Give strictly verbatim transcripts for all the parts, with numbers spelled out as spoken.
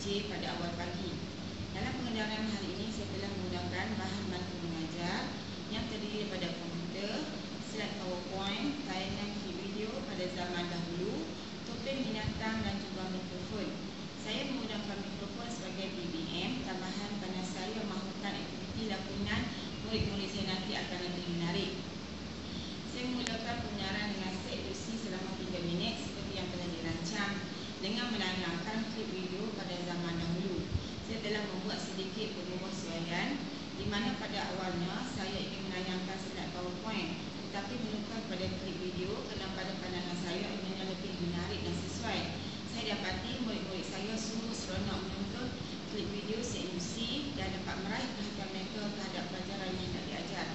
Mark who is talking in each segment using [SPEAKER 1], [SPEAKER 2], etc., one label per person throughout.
[SPEAKER 1] J pada awal pagi. Dalam pengendaraan hari ini, saya telah menggunakan bahan bantu mengajar yang terdiri daripada komputer, slide PowerPoint, tayangan klip video pada zaman dahulu, topeng binatang dan juga mikrofon. Saya menggunakan mikrofon sebagai B B M tambahan kerana saya mahukan aktiviti lakonan murid-murid saya nanti akan lebih menarik. Saya menggunakan penyiaran dengan set durasi selama tiga minit seperti yang telah dirancang dengan menayangkan klip video pada zaman dahulu. Saya telah membuat sedikit penyesuaian di mana pada awalnya saya ingin menayangkan slide PowerPoint, tetapi menukar pada klip video kerana pada pandangan saya ianya lebih menarik dan sesuai. Saya dapati murid-murid saya sungguh seronok menonton klip video set durasi dan dapat meraih perhatian mereka terhadap pelajaran yang hendak diajar.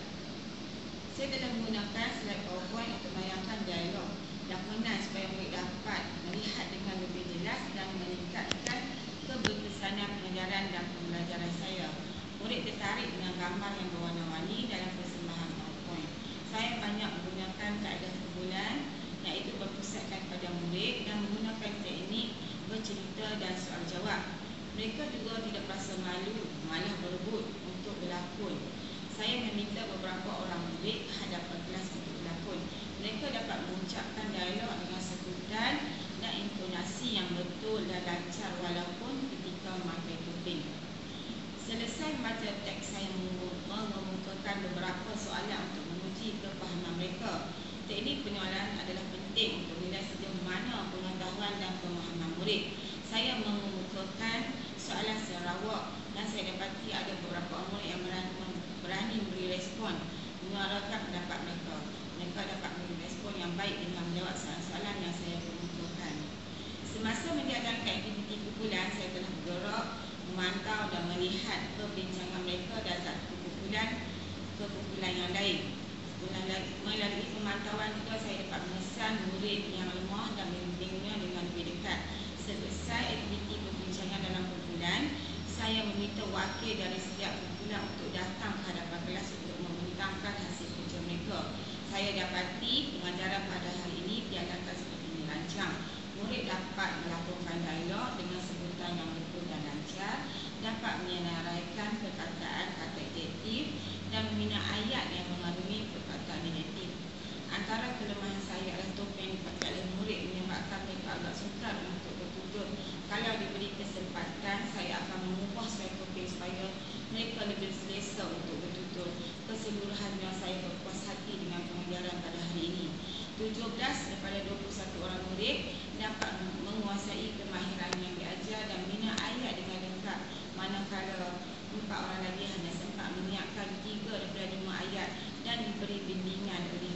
[SPEAKER 1] Saya telah menggunakan slide PowerPoint untuk menayangkan dialog lakonan supaya murid dapat melihat dengan lebih jelas dan meningkatkan keberkesanan pengajaran dan pembelajaran saya. Murid tertarik dengan gambar yang berwarna-warni dalam persembahan PowerPoint. Saya banyak menggunakan kaedah kumpulan iaitu berpusatkan pada murid dan menggunakan teknik bercerita dan soal jawab. Mereka juga tidak rasa malu, malah berebut untuk berlakon. Saya meminta beberapa orang murid hadapan kelas untuk berlakon. Mereka dapat mengucapkan dialog dengan sebutan dan intonasi yang betul dan lancar walaupun ketika memakai topeng. Selesai membaca teks, saya mengemukakan beberapa soalan untuk menguji kefahaman mereka. Teknik penyoalan adalah penting untuk menilai sejauh mana pengetahuan dan pemahaman murid. Saya mengemukakan soalan secara awak dan saya dapati ada beberapa murid yang berani memberi respon, menyuarakan pendapat mereka. Mereka dapat memberi respon yang baik dengan menjawab soalan-soalan yang saya kemukakan. Semasa menjalankan aktiviti kumpulan, saya telah bergerak, memantau dan melihat perbincangan mereka dan satu kumpulan ke kumpulan yang lain. Melalui pemantauan juga saya dapat memesan murid yang lemah dan membimbingnya dengan lebih dekat. Selesai aktiviti perbincangan dalam kumpulan, saya meminta wakil dari setiap kumpulan untuk datang ke hadapan kelas untuk membentangkan hasil kerja mereka. Saya dapati pengajaran pada hari ini diadakan seperti dirancang. Murid dapat melakukan dialog dengan sebutan yang betul dan lancar, dapat menyenaraikan perkataan kata adjektif dan membina ayat yang mengandungi perkataan negatif. Antara kelemahan saya adalah topeng dipakai oleh murid menyebabkan mereka agak sukar untuk bertutur. Kalau diberi kesempatan, saya akan mengubah slide topeng supaya mereka lebih selesa untuk bertutur. Keseluruhannya saya berpuas hati dengan pengajaran pada hari ini. tujuh belas daripada dua puluh satu orang murid dapat menguasai kemahiran yang diajar dan bina ayat dengan lengkap, manakala empat orang lagi hanya sempat menyiapkan tiga daripada lima ayat dan diberi bimbingan oleh